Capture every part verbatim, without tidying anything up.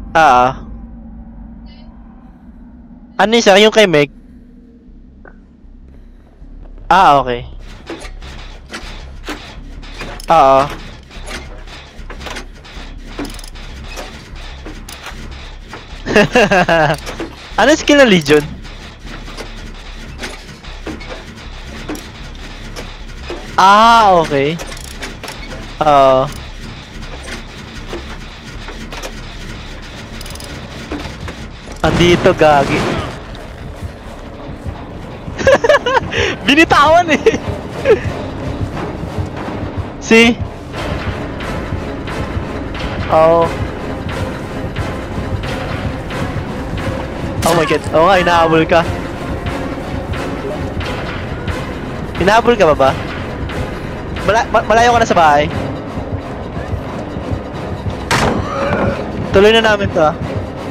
Ah. Ano isa? Yung kay Meg? Ah, okay. Oo. Ano skill ng Legion? Ah, okay. Oo. Andito, gagi. Binitawan eh. See? Oh. Oh my god. Oo nga, hinahabol ka. Hinahabol ka ba ba? Mala ma malayo ka na sa bahay. Tuloy na namin to ah.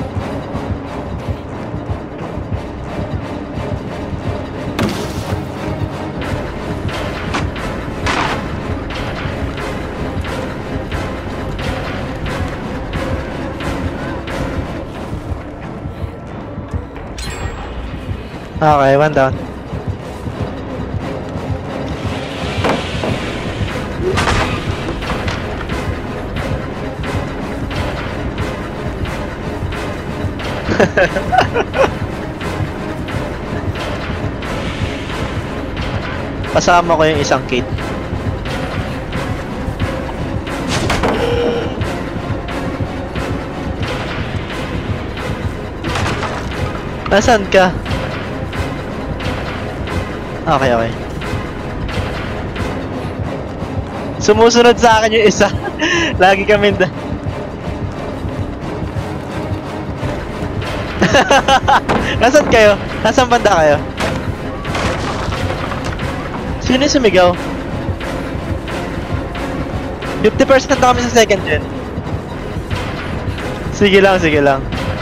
Okay, one down. Kasama ko yung isang kit. Nasaan ka? Okay, okay. Sumusunod sa akin yung isa. Lagi kami da. Nasaan kayo? Nasaan banda kayo? Sino yung sumigaw? fifty percent na kami sa second gen. Sige lang, sige lang.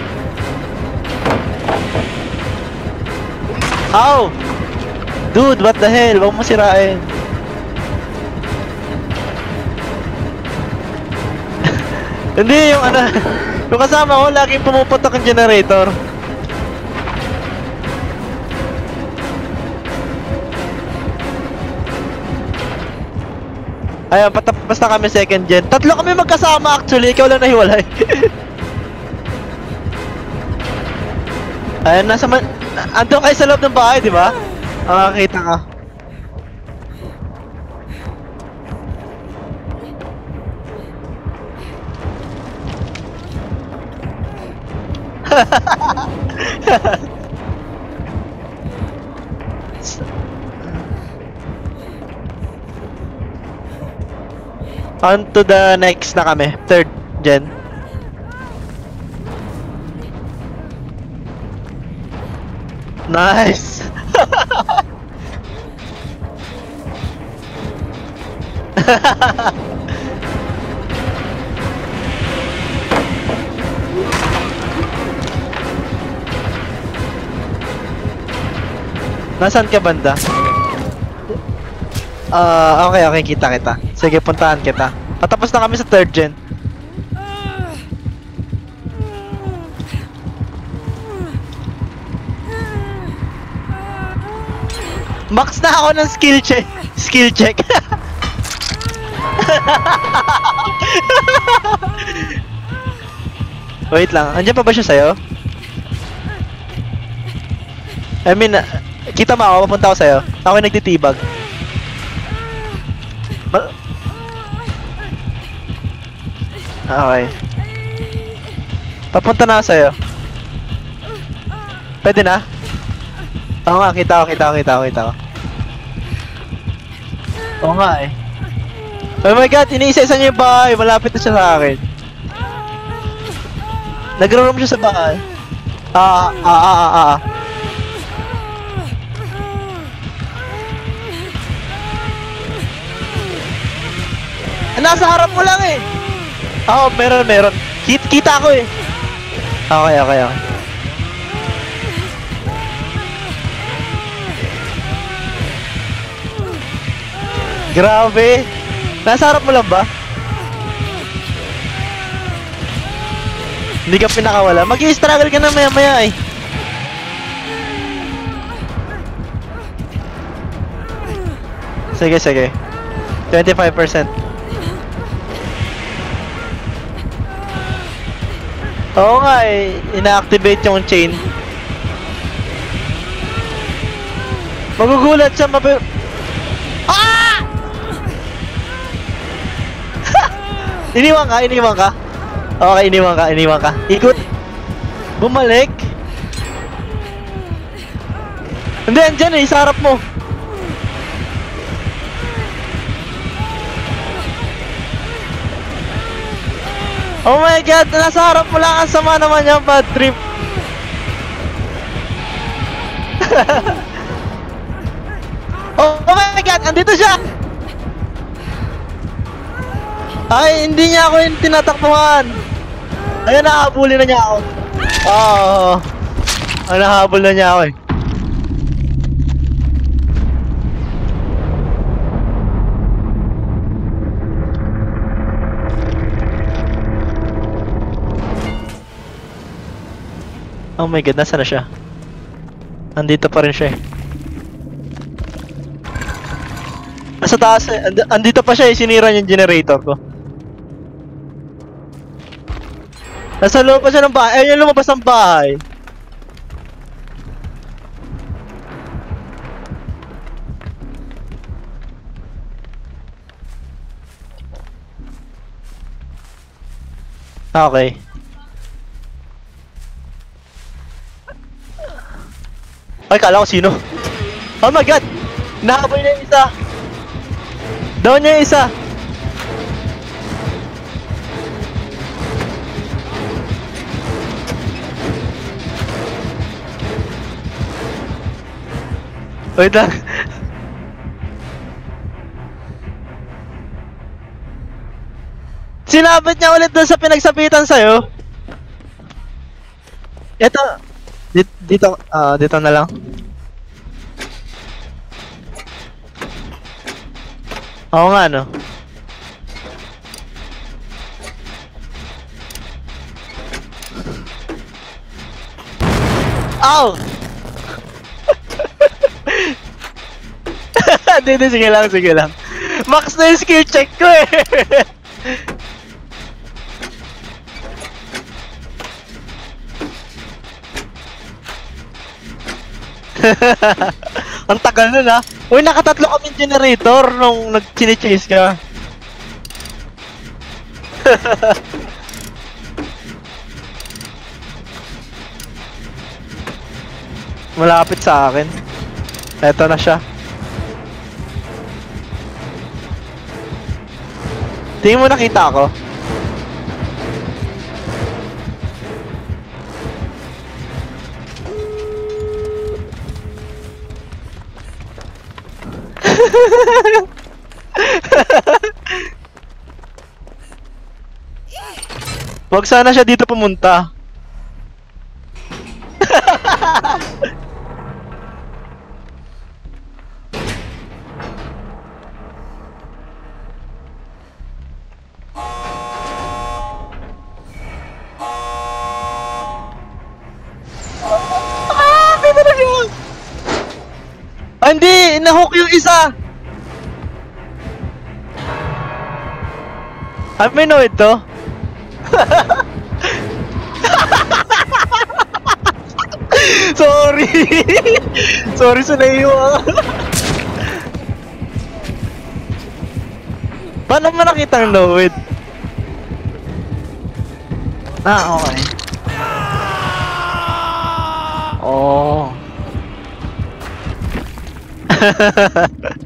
Ow! Dude, what the hell? Huwag mo sirain. Hindi, yung ano, yung kasama ko, laging pumuputok ang generator. Ayun, patapos na kami second gen. Tatlo kami magkasama actually, ikaw lang nahiwalay. Ayun, nasa man... Andun kayo sa loob ng bahay, di ba? Makakita ka. On to the next na kami, third gen. Nice. Nasaan ka banda? Ah, uh, okay, okay, kita kita. Sige, puntahan kita. Patapos na kami sa third gen. Max na ako ng skill check. Skill check. Wait lang, andyan pa ba siya sa'yo? I mean, uh, kita mo ako, papunta ako sa'yo. Ako yung nagtitibag. Ma okay. Papunta na ako sa'yo. Pwede na? Oo nga, kita ko, kita ko, kita ko, kita ko. Oo nga eh. Oh my god, iniisa-isa niya yung bahay. Malapit na siya sa akin. Nagro-room siya sa bahay. Ah, ah, ah, ah, ah. Nasa harap mo lang eh. Oo, oh, meron, meron. Kita, kita ko eh. Okay, okay, okay. Grabe. Nasa harap mo lang ba? Hindi ka pinakawala. Mag-i-struggle ka na maya-maya eh. Sige, sige. twenty-five percent. Oo nga eh. Ina-activate yung chain. Magugulat siya, mabi... Ah! Iniwan ka, iniwan ka. Okay, iniwan ka, iniwan ka. Ikot. Bumalik. Hindi, andyan eh, sa harap mo. Oh my god, nasa harap mo lang. Ang sama naman yung bad trip. Oh, oh my god, andito siya. Ay, hindi niya ako yung tinatakbuhan. Ayun, nahabulin na niya ako. Oo, oh, oh, nahabol na niya ako eh. Oh my god, nasa na siya? Andito pa rin siya eh. Nasa taas eh. And andito pa siya eh, sinira yung generator ko. Nasa loob pa siya ng bahay. Ayun yung lumabas ng bahay. Okay. Ay, kala ko sino? Oh my god! Nahabol niya yung isa! Down niya yung isa! Wait lang. Sinabit niya ulit doon sa pinagsabitan sa'yo. Ito. Dito, dito, uh, dito na lang. Oo nga, no? Ow! Hindi, sige lang, sige lang. Max na yung skill check ko eh. Ang tagal nun ha. Uy, nakatatlo kaming generator nung nag-chine-chase ka. Malapit sa akin. Eto na siya. Tingin mo nakita ako? Wag sana siya dito pumunta. Ah, pwede na yun. Ah, hindi, nahook yung isa. Amino ito. Sorry. Sorry sa naiiwa. Paano mo nakita ang load? Ah, okay. Oh.